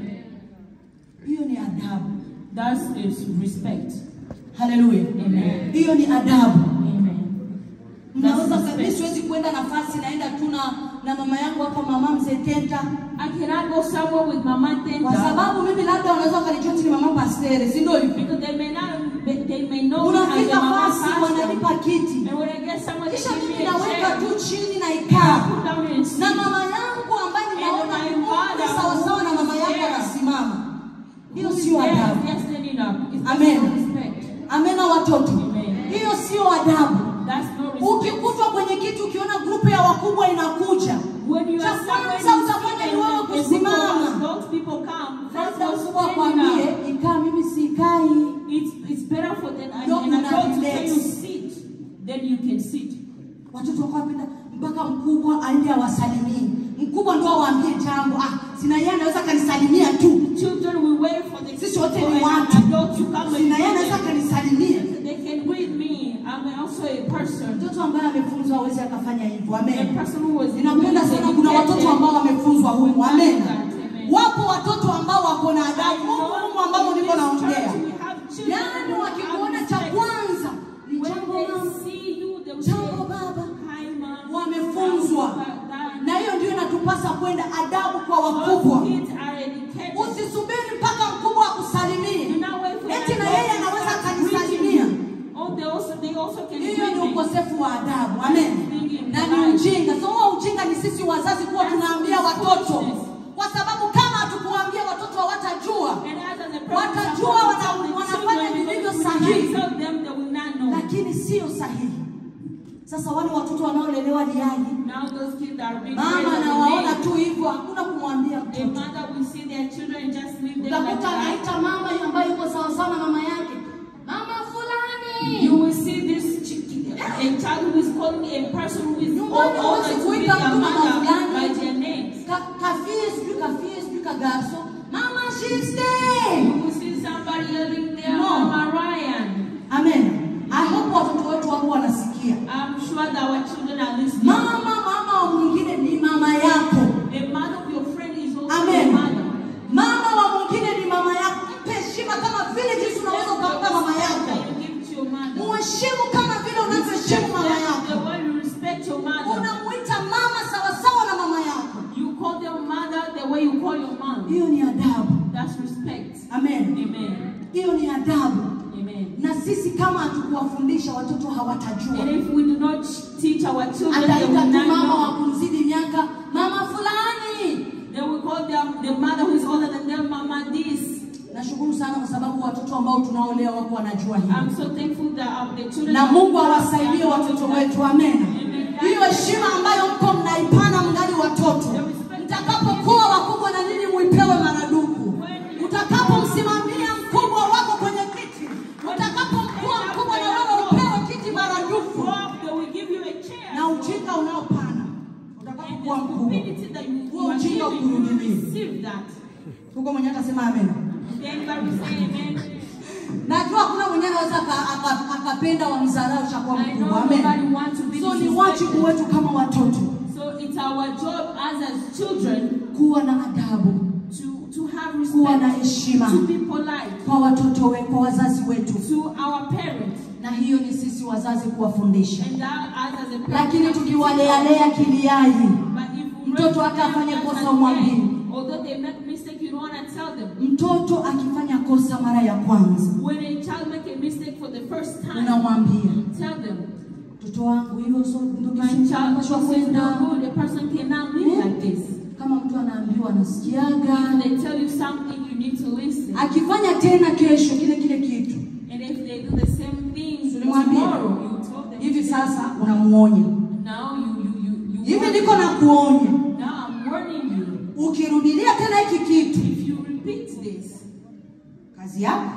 Hiyo ni adabu. That is respect. Haleluya. Amen. Hiyo ni adabu. Amen. Mnaweza kabisa, siwezi kwenda nafasi naenda tu na mama yangu hapa, mama mzee Tenta. I cannot go somewhere with Mama Kwa Tenta. sababu mimi labda unaweza kanijua ni mama pastere, si ndio hivyo? Because they may know me as a Unafika mama fasi pastor. wananipa kiti. And when I get someone to Kisha give mimi me a naweka chair, tu chini na I ikaa. put down and sit. Na mama yangu ambaye ninaona And my ni father sawa sawa na mama yako there. anasimama. Hiyo Who is sio there? adabu. They're standing up. It's Amen. no respect. Amena watoto. Amen. Hiyo sio adabu. That's no respect. Ukikutwa kwenye kitu ukiona grupu ya wakubwa inakuja, When you cha are somewhere, kwanza you utafanya see ni wewe and the kusimama. those people come. First Labda of mkubwa all, standing akwambie up. ikaa, mimi sikai. It's better for them Ndio and adult to unarelax. tell you sit, then you can sit. Watoto wako wanapenda mpaka mkubwa aende awasalimie. Mkubwa ndio awaambie jambo. Sina yeye anaweza kanisalimia tu. Children will wait for the Sisi wote for ni an watu. adult to come Sina yeye and anaweza greet kanisalimia. them. They can greet me. I'm also a person. Mtoto ambaye amefunzwa hawezi akafanya hivyo. A Amen. person who was Ninapenda sana kuna watoto ambao wamefunzwa humu. Amen. Wapo watoto ambao wako na adabu humu ambao niko naongea. Yaani wakikuona cha kwanza ni jambo baba. Wamefunzwa. Na hiyo ndio inatupasa kwenda adabu kwa wakubwa. Usisubiri mpaka mkubwa akusalimie. Eti na yeye anaweza akanisalimia. Hiyo ni ukosefu wa adabu. Amen. Na ni ujinga. So huo ujinga ni sisi wazazi kuwa tunaambia watoto. Kwa sababu kama hatukuambia watoto hawatajua. Watajua wanafanya vilivyo sahihi. Lakini sio sahihi. Sasa wale watoto wanaolelewa liani, mama anawaona tu hivyo, hakuna kumwambia mtoto. Utakuta anaita mama ambaye yuko sawa sawa na mama yake, mama fulani. You will see this a child who is calling a person who is older to be their mother by their names. Kafie, kagaso, mama shiste. You will see somebody yelling there, Mama Ryan. Amen. I hope watoto wetu wako wanasikia. I'm sure that our children are listening. Mama mwingine ni mama yako. The mother of your friend is also Amen. your mother. Mama wa mwingine ni mama yako. Mpe heshima kama vile jinsi unaweza kumpa mama yako. Muheshimu kama vile unavyoheshimu mama yako. The way you respect your mother. Unamuita mama sawa sawa na mama yako. You call them mother the way you call your mom. Hiyo ni adabu. That's respect. Amen. Amen. Hiyo ni adabu. Amen. Na sisi kama hatukuwafundisha watoto hawatajua. And if we do not teach our children, they will Ataita not tu mama wa know. kumzidi miaka, mama fulani. They will call them the mother who is older than them, Mama this. Nashukuru sana kwa sababu watoto ambao tunaolea wako wanajua hivi. I'm so thankful that the children. Na Mungu awasaidie watoto wetu. Amen. Hiyo heshima ambayo mko mnaipana mngali watoto, mtakapokuwa wakubwa na nini muipewe maradufu. Utakapomsimamia mkubwa wako kwenye kiti, utakapokuwa mkubwa na wewe upewe kiti maradufu. Na ujinga unaopana utakapokuwa mkubwa, huo ujinga ukurudilie. Huko mwenye atasema amen. Najua kuna mwenye anaweza akapenda wa mzarau cha kwa I know mkubwa. nobody Amen. wants to be So ni wajibu wetu kama watoto So it's our job as children kuwa na adabu, to have kuwa na respect, heshima to be polite kwa watoto wetu, kwa wazazi wetu. to our parents. Na hiyo ni sisi wazazi kuwafundisha. And that us as a parent. Lakini tukiwalea kiliai, But if we mtoto hata afanye kosa umwambie. although they make mistake, you don't want to tell them. Mtoto akifanya kosa mara ya kwanza, When a child make a mistake for the first time, unamwambia, tell them, mtoto wangu hivyo sio ndio my child, this kisha is not good. A person cannot live like this. Kama mtu anaambiwa anasikiaga, If they tell you something, you need to listen. akifanya tena kesho kile kitu, And if they do the same thing Ulimwambia. tomorrow, you told them. hivi sasa unamuonya. Now you Hivi warn niko na them. kuonya. Now I'm warning you. Ukirudilia tena hiki kitu, If you repeat this, kazi yako.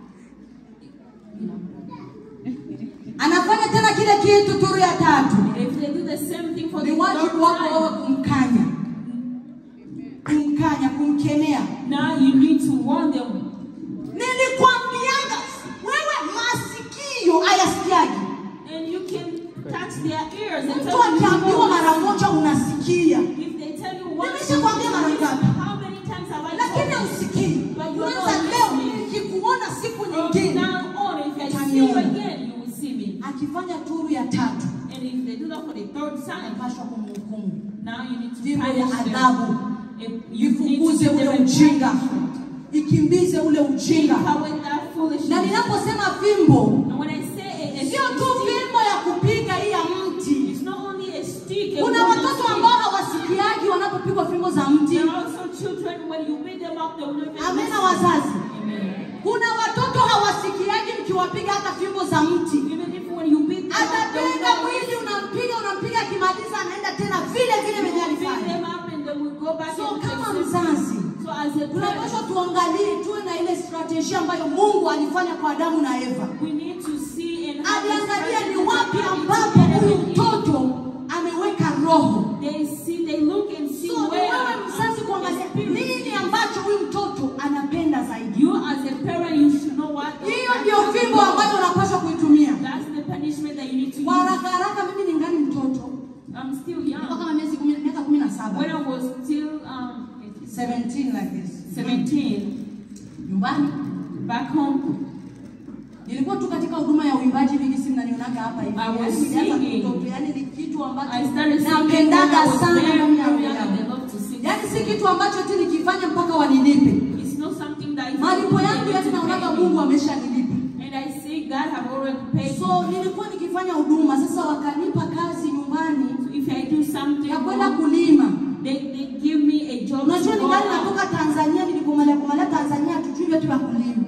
Anafanya tena kile kitu turu ya tatu. if they do the same thing for Ni the wajibu third wako wewe time, kumkanya, kumkemea. now you need to warn them. Nilikwambiaga wewe masikio hayasikiaje. And you can touch their ears and Mtu tell them. akiambiwa mara moja unasikia, If they tell you once, nimeshakwambia mara ngapi? how many times have I Lakini told you? usikii. But you Kwanza are not leo listening. nikikuona siku From nyingine, now on, if I see you again, you will see me. akifanya turu ya tatu, And if they do that for the third time, unapaswa kumhukumu. now you need to Vimo ya punish them. adhabu, You need to ifukuze give ule them a ujinga, punishment. ikimbize ule ujinga. Take away that Na foolishness. ninaposema fimbo, And when I say a sio tu stick, fimbo ya kupiga hii ya mti. it's not only a stick. A Kuna wooden watoto stick. ambao hawasikiaji wanapopigwa fimbo za mti. There are also children, when you beat them up, they will not even Amena listen. wazazi. Amen. Kuna watoto hawasikiaji mkiwapiga hata fimbo za mti. Even if when you beat them up, they will Atapiga not mwili, unampiga akimaliza anaenda tena vile vile venye beat alifanya. them up and they will go back So and do kama the same mzazi, thing. So as a tunapaswa parent, tuangalie, tuwe na ile strategia ambayo Mungu alifanya kwa Adamu na Eva. we need to see and have Aliangalia this ni wapi strategy ambapo to huyu get mtoto ameweka roho. They look and see So ni where wewe mzazi kuangalia nini ambacho huyu mtoto anapenda zaidi. you as a parent, you should know what. Hiyo ndio fimbo ambayo unapaswa kuitumia. That's the punishment that you need to Kwa use. haraka mimi ningali mtoto. I'm still Nilikuwa young. kama miaka 17. When I was still 17 like this. 17, Nyumbani. back home, Nilikuwa tu katika huduma ya uimbaji hivi gisi mnanionaga hapa hivi. I was Nilianza singing. kutoka, yani ni kitu ambacho I started singing when I napendaga was sana very ndani ya roho young and I yangu. love to sing. Yani si kitu ambacho tu nikifanya mpaka wanilipe. It's not something that I Malipo yangu yani naonaga Mungu ameshanilipa. And I see God have already paid. So nilikuwa nikifanya huduma, sasa wakanipa kazi nyumbani If I do something, ya kwenda kulima. they give me a job to Unajua go ningali out. natoka Tanzania, nilipomalia Tanzania tujui vitu vya kulima.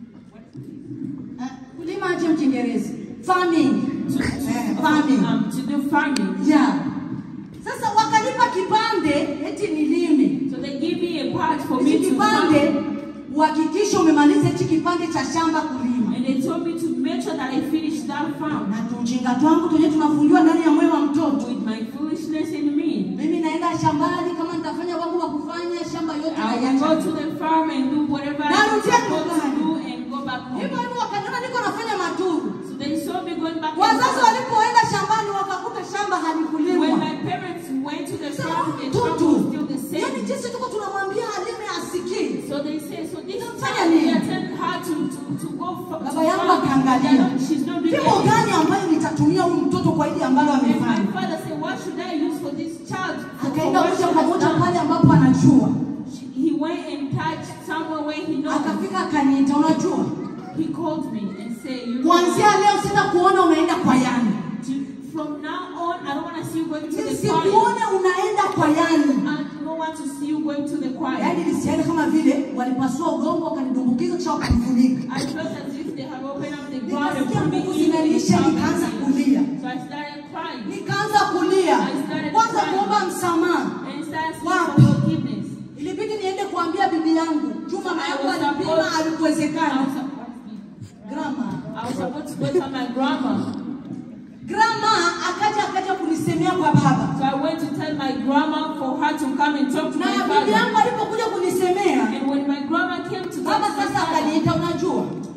Kulima aje Mkiingereza? Farming. Farming. To do farming. Yeah. Sasa wakanipa kipande eti nilime. So they give me a part for me Hichi to kipande farm. uhakikishe umemaliza hichi kipande cha shamba kulima. And they told me to make sure that I finish that farm. Na tujinga twangu tunye tunafungiwa ndani ya moyo wa mtoto. With my foolishness in me. Mimi naenda shambani kama nitafanya wangu wa kufanya shamba yote I will go naiacha. to the farm and do whatever I'm Narudia supposed to nyumbani. do and go back Hivyo home. hivyo wakaniona niko nafanya maturu. So they saw me going back. Wazazi and walipoenda shambani wakakuta shamba when halikulimwa. my parents went to the Sasa farm, the farm mtoto. was still the Yaani same. jinsi tuko tunamwambia alime asikii. So they say, so this Fanya child, nini? they attend her to go for Baba yangu akaangalia. she's not doing Fimbo anything. gani ambayo nitatumia huyu mtoto kwa hili ambalo And my amefanya? father said, what should I use for this child? For Akaenda what moja she kwa has moja done? pale ambapo anajua. He went and touched somewhere where he knows. Akafika akaniita, unajua? He called me and said, you know Kuanzia what? leo sitakuona unaenda kwa yani. From now on, I don't want to see you going to the choir. Sikuone unaenda kwa yani. I don't want to see you going to the choir. Yaani nisiende kama vile walipasua ugongo wakanidumbukiza kisha wakanifunika. I felt as if they had opened up the ground and Nikasikia put me nguvu in zinanisha, the nikaanza kulia. So I started crying. Nikaanza kulia. Kwanza kuomba msamaha. And started Wow. asking for forgiveness. Ilibidi niende kuambia bibi yangu. Juma I yangu was alipima supposed- alikuwezekana. I Grandma. was supposed to go tell my grandma. Grandma akaja kunisemea kwa baba. So I went to tell my grandma for her to come and talk to my Na bibi father. yangu alipokuja kunisemea, And when my grandma came to baba talk to my sasa father, akaniita, unajua? and so my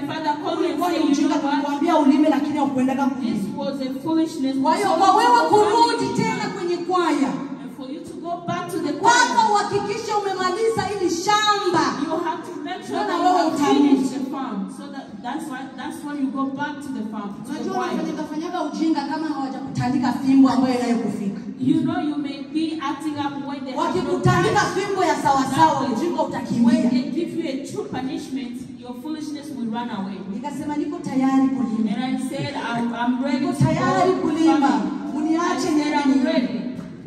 father called me and Ulikuwa ni said, you ujinga know what? kukuambia ulime lakini haukuendaga This kulima. was a foolishness. Kwa hiyo kwa wewe kurudi tena kwenye kwaya, And for you to go back to the mpaka choir, uhakikishe umemaliza ili shamba. you have to make sure No, that no, you no, have no. finished the farm. So that's when you go back to the farm, to the Unajua choir. unafanyaga ujinga kama hawajakutandika fimbo ambayo inayokufika. You know you may be acting up when they have no Wakikutandika time. fimbo ya sawasawa, ujinga When utakimbia. they give you a true punishment, your foolishness will run away. Nikasema niko tayari kulima. And I said, I'm ready Niko to tayari go kulima. farming. I Uniache said, I'm nini? ready.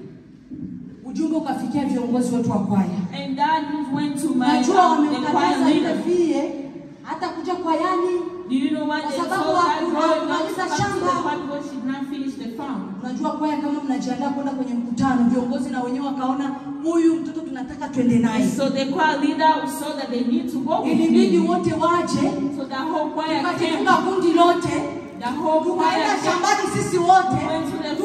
Ujumbe ukafikia viongozi wetu wa kwaya. And that went to my Najua the choir wamemkataza ile leader. fie hata kuja kwayani. Do you know what Kwa they sababu told that hakuna girl not to kumaliza come to the shamba. farm because she did not finish the farm? Unajua kwaya kama mnajiandaa kwenda kwenye mkutano, viongozi na wenyewe wakaona huyu mtoto tunataka twende naye. So the choir leader saw that they need to go with Ilibidi me. wote waje, So the whole choir came. tukajifunga kundi lote, The whole choir tukaenda came. shambani sisi wote, Went to the farm.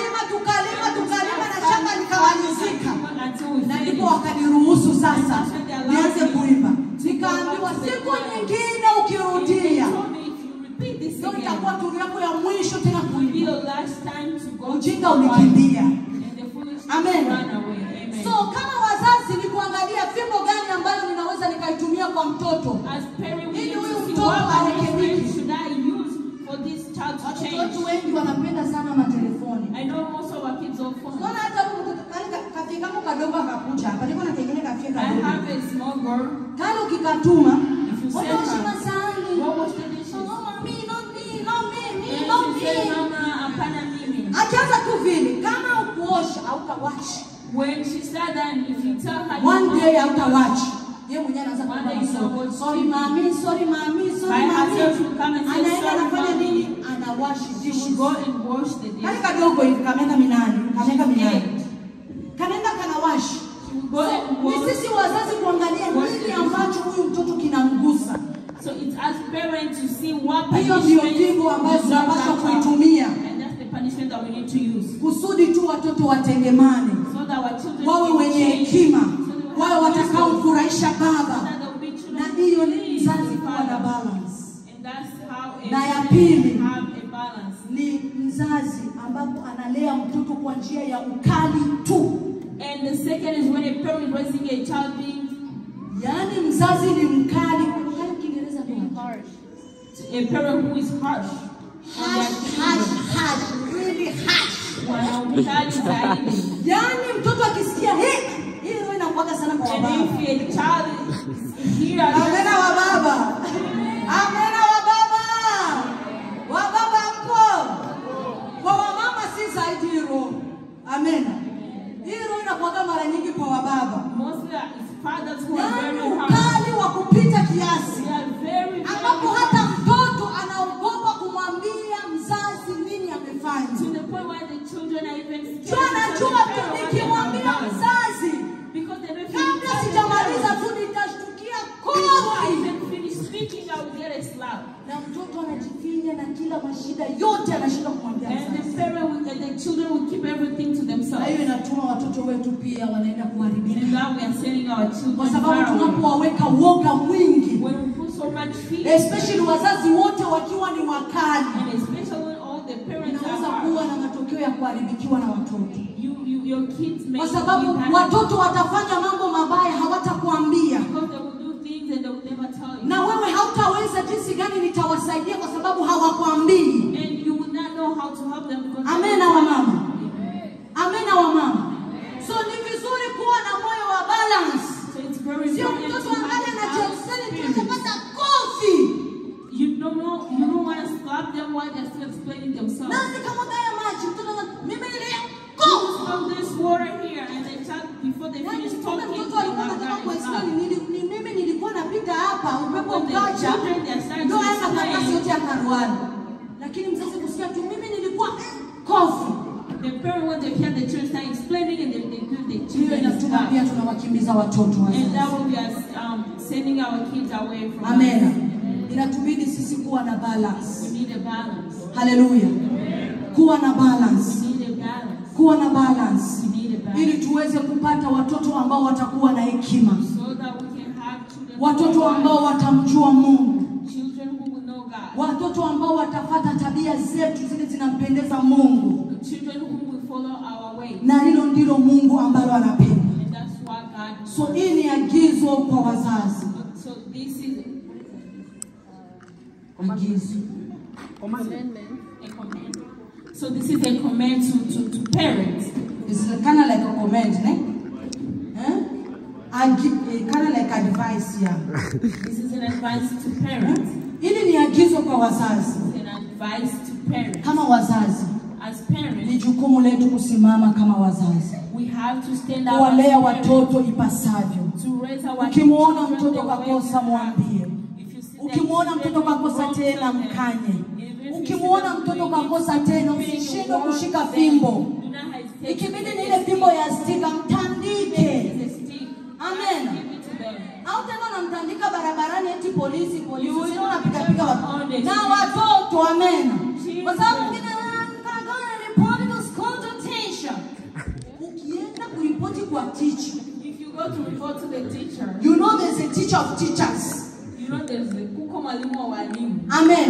tukalima na shamba likamalizika. Until we Na ndipo finished. wakaniruhusu sasa nianze kuimba. Nikaambiwa siku nyingine ukirudia, They told me if you repeat this ndio again, itakuwa turu yako ya mwisho tena it will be kuimba. your last time to go. Ujinga to the choir. ulikimbia. And the foolishness Amen. ran away. Amen. So kama wazazi ni kuangalia fimbo gani ambayo ninaweza nikaitumia kwa mtoto. As parents, we Ili need huyu to see mtoto what arekebike. punishment should I use for this child to Watoto change. wetu wengi wanapenda sana matelefoni. I know most of our kids on phone. Unaona hata huyu mtoto kale kafika kama kadogo akakuja hapa. Niko na kengine kafika I kadogo. have a small girl. Kale ukikatuma, If you send wanaosha her, masahani. go wash the dishes. No, mami, no me, no me, And no she said, me. Mama, hapana mimi. Akianza tu vile, kama ukuosha au kawachi. When she said that, if you tell her, One you day want au to kawachi. Yeye mwenyewe anaanza One kuomba day you know maswali. what Sorry she mami, sorry mami, sorry By mami. herself she'll come and say, Anaenda sorry, anafanya mommy. nini? Anawashi she will dishes. go and wash the Kale dishes. kadogo hivi kameka minani, kameka minani. Eight. Kanaenda kanawashi. She will go and Ni wash. sisi wazazi kuangalia nini ambacho huyu mtoto kinamgusa. So it's as parents to see what Hiyo ndio punishment fimbo ambayo deserves tunapaswa that child. kuitumia And that's the punishment that we need to use. kusudi tu watoto watengemane, So that our children wawe can wenye change. hekima, So they will wawe have watakao wisdom. mfurahisha So baba. that there will be children Na who hiyo ni please mzazi the kuwa na Father. balance. And that's how a Na ya parent pili, have a balance. ni mzazi ambapo analea mtoto kwa njia ya ukali tu. And the second is when a parent is raising a child being Yaani mzazi ni mkali. Ukali Kiingereza ni harsh. a parent who is harsh. Harsh, really harsh. Wanaomkali zaidi. Yaani mtoto akisikia hii roho inakuwaga sana kwa And baba. if a child is here, Amena wa baba. Amena wa baba. Wa baba mpo. Kwa wamama si zaidi roho. Amena. Hii roho inakuwaga mara nyingi kwa wababa. mostly it's fathers who are Yaani very harsh. ukali wa kupita kiasi. They are very, Ambapo very hata mtoto anaogopa kumwambia mzazi nini to amefanya. the point where the children are even scared Jua to najua tell tu the parent what they have nikimwambia done. mzazi Because they don't kabla feel sijamaliza tu nitashtukia Before I kofi. even finish speaking, I will get a slap. Na mtoto anajifinya na kila mashida yote anashinda kumwambia And mzazi. the parent will, and the children will keep everything to Na themselves. hiyo inatuma watoto wetu pia wanaenda And kuharibika. now we are sending our Kwa children sababu far away. tunapowaweka woga mwingi, When we put so much fear, especially wazazi wote wakiwa ni wakali, and especially when all the parents are inaweza harsh, kuwa na matokeo ya kuharibikiwa na watoto. your kids may Kwa sababu watoto watafanya mambo mabaya hawatakuambia. because they will do things and they will never tell you. Na wewe hautaweza jinsi gani nitawasaidia kwa sababu hawakuambii. And you will not know how to help them because Amena wa mama. Amena wa mama. So ni vizuri kuwa na moyo wa balance. So it's very Sio important mtoto to have angalia na a Jelseni balanced tunapata kofi. You don't want to slap them while they're still explaining themselves. Nani kama gaya maji mtoto mimi nilia You kofi. spill this water here and the child before they Yaani finish kumbe talking, mtoto they alikuwa have anataka got kuexplain it ni mimi nilikuwa napita hapa upepo When the ukaja. children, they are starting Ndio to haya makaratasi explain. yote yakaruana. Lakini mzazi kusikia tu mimi nilikuwa kofi. The parent, when they hear the children start explaining and they give the Hiyo children inatuma slap. pia tunawakimbiza watoto And that wazazi. will be us sending our kids away from Amen. us. Inatubidi sisi kuwa na We balance. need a balance. Haleluya. Kuwa na We balance. need a balance. Kuwa na balance. We need a balance. Ili tuweze kupata watoto ambao watakuwa na hekima. So that we can have children Watoto who are ambao watamjua Mungu. children who watoto ambao watafuata tabia zetu zile zinampendeza Mungu. Children who will follow our way. Na hilo ndilo Mungu ambalo anapenda. And that's what God. So hii ni agizo kwa wazazi. So this is Agizo. a command. So this is a command to parents. It's kind of like a command, ne? Kind of like advice here. This is an advice to parents. Hili ni agizo kwa wazazi. It's an advice to parents. Kama wazazi, As parents, ni jukumu letu kusimama kama wazazi. we have to stand up Kuwalea as parents, watoto ipasavyo. to raise our Ukimuona children mtoto the way kakosa we mwambie. have. If you see that Ukimuona mtoto children kakosa wrong, tena tell them. mkanye. If you see Ukimuona them mtoto doing kakosa it, tena being usishindwe wrong, kushika then fimbo. do not hesitate. Ikibidi ni ile fimbo ya stika mtandike. It's a stick. Amen. Give it to them. Au tena unamtandika barabarani eti polisi. You will Sio not unapiga watu. on the Na street. watoto amen. Jesus. Kwa sababu mwingine kana report to school to teacher. Ukienda kuripoti kwa teacher. If you go to report to the teacher, You know there's a teacher of teachers. you know there's the kuko mwalimu wa walimu. Amen.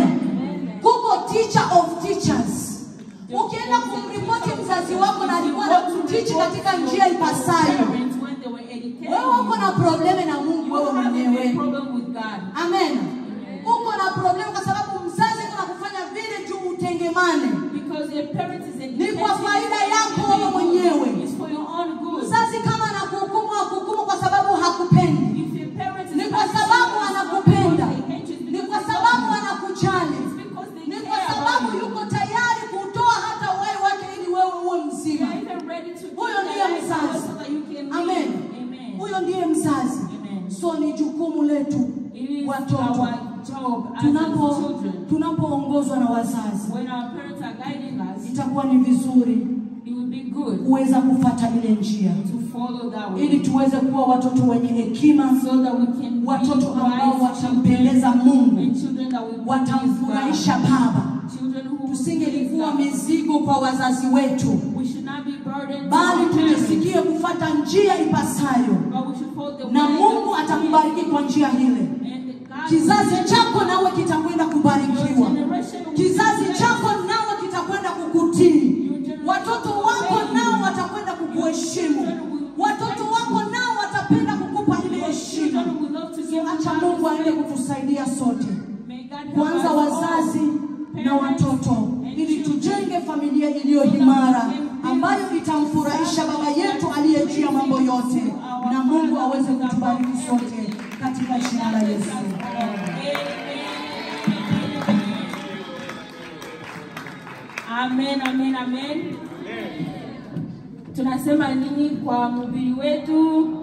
Kuko teacher of teachers. Ukienda kumripoti mzazi wako na alikuwa anakutichi katika njia ipasayo. Parents, when they were educated, Wewe uko na probleme na Mungu you wewe have a mwenyewe. problem with God. Amen. Uko na probleme kwa sababu mzazi anakufanya vile tu utengemane. Because your parents is Ni kwa faida yako wewe mwenyewe. It's for your own good. Mzazi kama anakuhukumu akuhukumu kwa sababu hakupendi. If your parents is Ni kwa sababu anakupenda. they hate you, Ni kwa sababu anakujali. because they Ni kwa care sababu about you. yuko tayari kutoa hata uhai wake ili wewe uwe mzima. They are even ready to give Huyo their ndiye life mzazi. so that you can Amen. live. Amen. Huyo ndiye mzazi. Amen. So ni jukumu letu It is watoto. our job as children. Tunapoongozwa na wazazi, When our parents are guiding us, itakuwa ni vizuri it will be good kuweza kufuata ile njia to follow that way, ili tuweze kuwa watoto wenye hekima, so that we can be watoto ambao wise watampendeza Mungu, and children that will please watamfurahisha God. Baba. Children who will please Tusingelikuwa God. mizigo kwa wazazi wetu, We should not be burdened to bali our parents, tujisikie kufuata njia ipasayo, but we should follow the na way Mungu that atakubariki kwa njia ile. and God Kizazi will chako nawe kitakwenda kubarikiwa. Kizazi chako nawe kitakwenda kukutii. Watoto wako nao watakwenda kukuheshimu. Watoto wako nao watapenda kukupa ile heshima. Acha Mungu aende kutusaidia sote, kwanza wazazi na watoto, ili tujenge familia iliyo imara ambayo itamfurahisha Baba yetu aliye juu ya mambo yote, na Mungu aweze kutubariki sote katika jina la Yesu. Amen, amen, amen. Tunasema nini kwa mhubiri wetu?